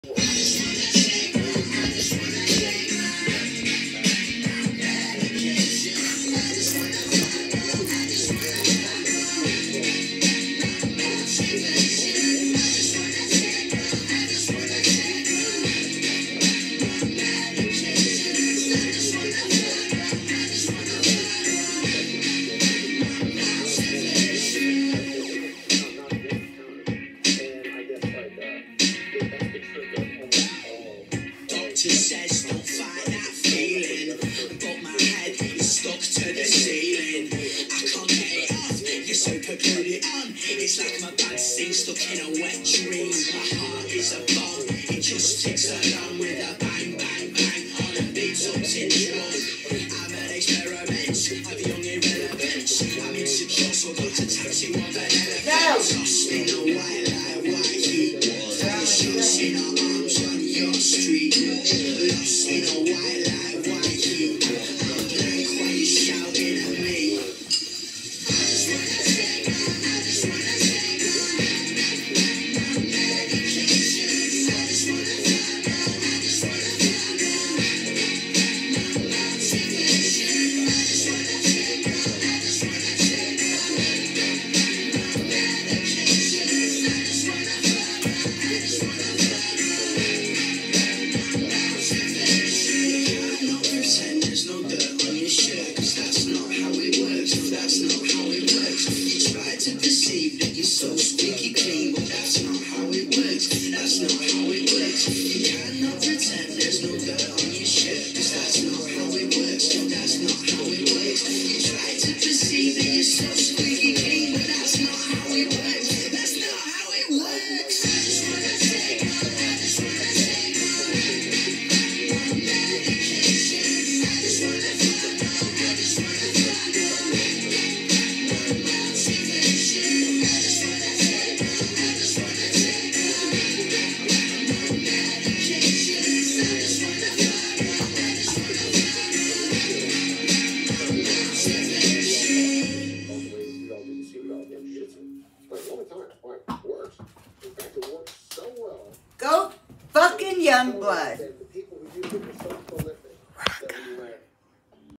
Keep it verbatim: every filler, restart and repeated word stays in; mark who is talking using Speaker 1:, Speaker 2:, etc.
Speaker 1: Says don't fight that feeling, but my head is stuck to the ceiling. I can't get it off, you're super put it on. It's like my bad scene stuck in a wet dream. My heart is a bomb, it just ticks along with a bang, bang, bang on a beat up syndrome. I'm an experiment of young irrelevance. I'm insecure, so I got a tattoo of an elephant. Lost in a white light, white heat. Fire shots in our arms on your street. Lost in a white light, white heat. I'm blank while you're shouting at me. I just wanna take, I just wanna take my medication. I just wanna find out, I just wanna find out my motivation. I just wanna take, I just wanna take my medication. I just wanna find out, I just wanna find out. Pretend there's no dirt on your shirt, cause that's not how it works, no that's not how it works. You try to perceive that you're so squeaky clean, but that's not how it works, that's not how it works. You cannot pretend there's no dirt on your shirt, cause that's not how it works, no that's not how it works. You try to perceive that you're so squeaky clean, but that's not how it works, that's not how it works. I just wanna take, I just wanna take my medication. I just wanna find out, I just wanna find out my motivation. I just wanna take, I just wanna take my medication. I just wanna find out, I just wanna find out my motivation.
Speaker 2: All the ways you all didn't see it all again. Shit's like all the time. Why? It works. In fact, it works so well.
Speaker 3: Go fucking Youngblood.